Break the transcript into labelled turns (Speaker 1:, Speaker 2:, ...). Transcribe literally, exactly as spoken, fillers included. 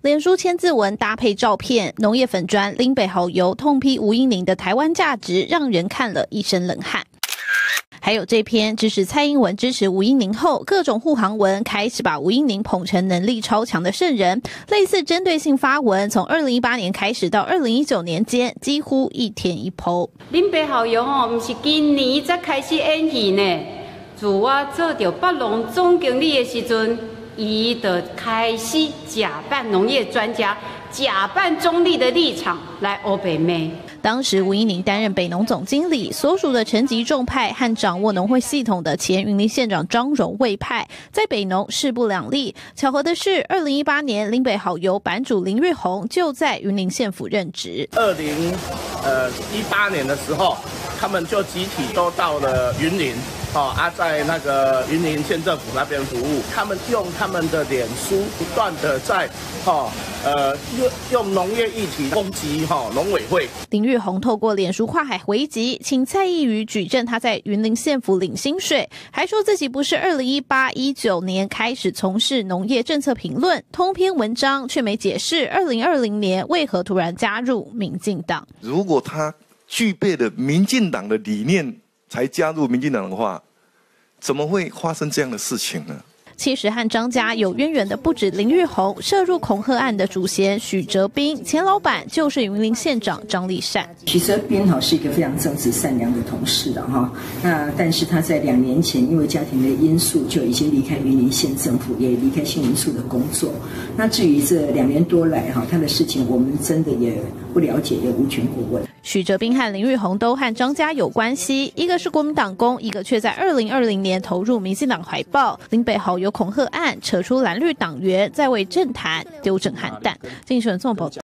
Speaker 1: 脸书千字文搭配照片，农业粉专林北好油痛批吴音宁的台湾价值，让人看了一身冷汗。还有这篇支持蔡英文支持吴音宁后，各种护航文开始把吴音宁捧成能力超强的圣人，类似针对性发文，从二零一八年开始到二零一九年间，几乎一天一 po。
Speaker 2: 林北好油哦，不是今年才开始演戏呢，自我做到北农总经理的时阵，伊就开始假扮农业专家，假扮中立的立场来欧北妹。
Speaker 1: 当时吴音宁担任北农总经理，所属的陈吉仲派和掌握农会系统的前云林县长张荣卫派在北农势不两立。巧合的是，二零一八年林北好油版主林月红就在云林县府任职。
Speaker 3: 二零呃一八年的时候，他们就集体都到了云林。哦啊，在那个云林县政府那边服务，他们用他们的脸书不断的在哦呃用用农业议题攻击哈、哦、农委会。
Speaker 1: 林月红透过脸书跨海回击，请蔡易余举证他在云林县府领薪水，还说自己不是二零一八一九年开始从事农业政策评论，通篇文章却没解释二零二零年为何突然加入民进党。
Speaker 4: 如果他具备了民进党的理念才加入民进党的话，怎么会发生这样的事情呢？
Speaker 1: 其实和张家有渊源的不止林玉红，涉入恐吓案的主嫌许哲斌，前老板就是云林县长张立善。
Speaker 5: 许哲斌哈是一个非常正直善良的同事的哈，那但是他在两年前因为家庭的因素就已经离开云林县政府，也离开新闻处的工作。那至于这两年多来哈，他的事情我们真的也不了解，也无权过问。
Speaker 1: 许哲斌和林玉红都和张家有关系，一个是国民党工，一个却在二零二零年投入民进党怀抱。林北好油恐吓案扯出蓝绿党员，在为政坛丢震撼弹。金选综报道。